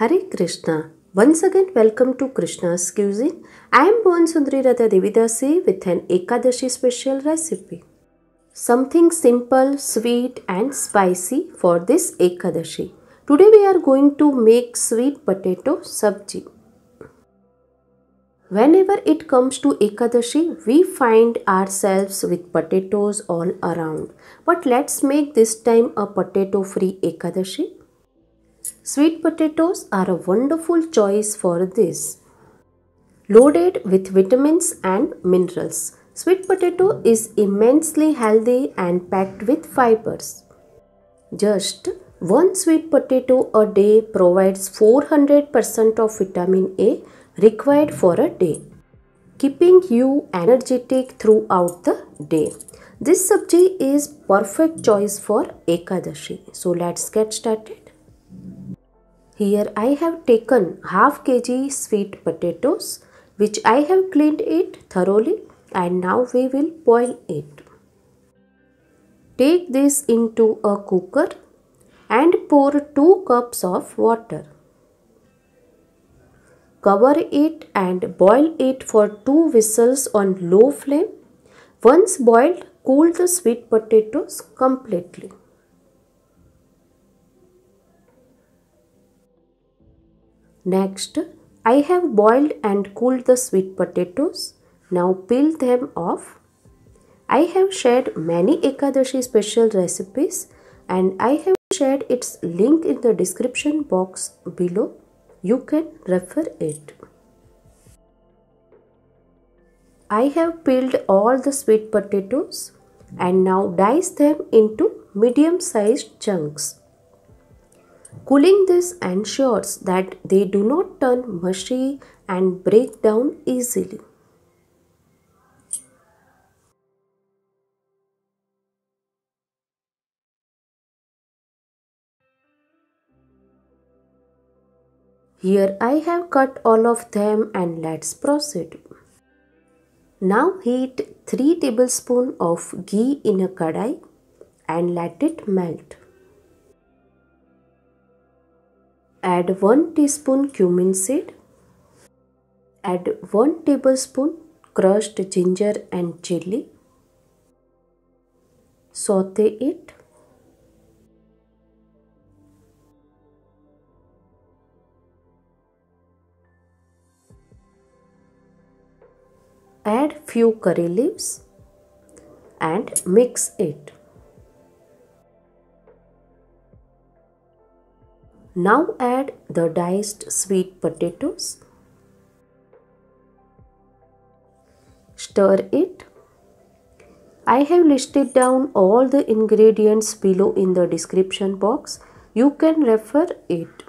Hare Krishna. Once again, welcome to Krishna's Cuisine. I am Bhuvan Sundari Radha Devidasi with an Ekadashi special recipe. Something simple, sweet and spicy for this Ekadashi. Today we are going to make sweet potato sabji. Whenever it comes to Ekadashi, we find ourselves with potatoes all around. But let's make this time a potato-free Ekadashi. Sweet potatoes are a wonderful choice for this. Loaded with vitamins and minerals, sweet potato is immensely healthy and packed with fibers. Just one sweet potato a day provides 400% of vitamin A required for a day, keeping you energetic throughout the day. This sabji is perfect choice for Ekadashi. So let's get started. Here I have taken half kg sweet potatoes which I have cleaned it thoroughly and now we will boil it. Take this into a cooker and pour 2 cups of water. Cover it and boil it for 2 whistles on low flame. Once boiled, cool the sweet potatoes completely. Next, I have boiled and cooled the sweet potatoes. Now peel them off. I have shared many Ekadashi special recipes and I have shared its link in the description box below. You can refer it. I have peeled all the sweet potatoes and now dice them into medium-sized chunks. Cooling this ensures that they do not turn mushy and break down easily. Here I have cut all of them and let's proceed. Now heat 3 tablespoons of ghee in a kadai and let it melt. Add 1 teaspoon cumin seed. Add 1 tablespoon crushed ginger and chili. Saute it. Add few curry leaves and mix it. Now add the diced sweet potatoes. Stir it. I have listed down all the ingredients below in the description box. You can refer it.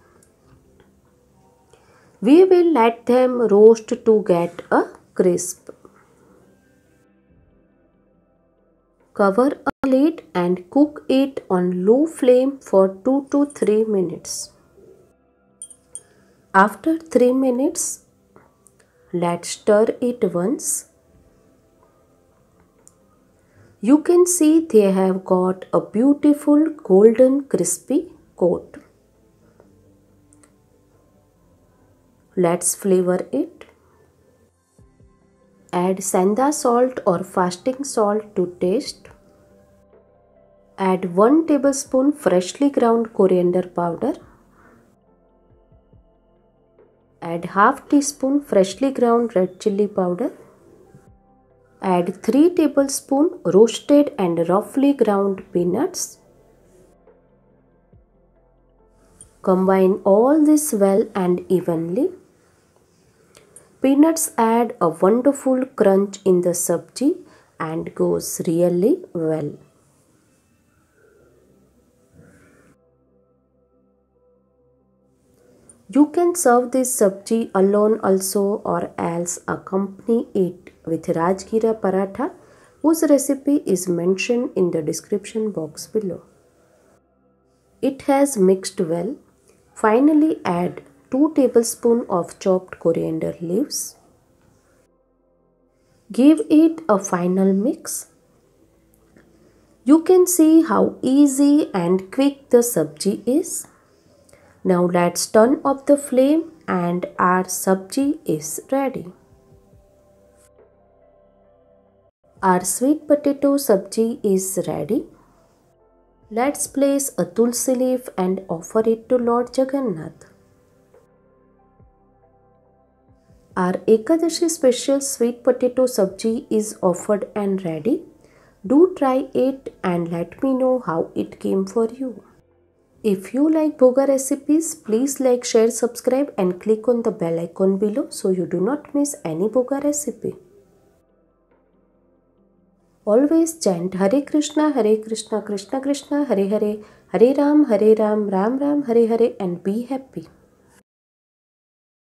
We will let them roast to get a crisp. Cover a lid and cook it on low flame for 2 to 3 minutes. After 3 minutes, let's stir it once. You can see they have got a beautiful golden crispy coat. Let's flavor it. Add senda salt or fasting salt to taste. Add 1 tablespoon freshly ground coriander powder. Add half teaspoon freshly ground red chilli powder. Add 3 tablespoons roasted and roughly ground peanuts. Combine all this well and evenly. Peanuts add a wonderful crunch in the sabji and goes really well. You can serve this sabji alone also or else accompany it with Rajgira paratha, whose recipe is mentioned in the description box below. It has mixed well. Finally add 2 tablespoons of chopped coriander leaves. Give it a final mix. You can see how easy and quick the sabji is. Now let's turn off the flame and our sabji is ready. Our sweet potato sabji is ready. Let's place a tulsi leaf and offer it to Lord Jagannath. Our Ekadashi special sweet potato sabji is offered and ready. Do try it and let me know how it came for you. If you like Bhoga recipes, please like, share, subscribe and click on the bell icon below so you do not miss any Bhoga recipe. Always chant Hare Krishna, Krishna Krishna, Hare Hare, Hare Ram, Ram Ram, Hare Hare and be happy.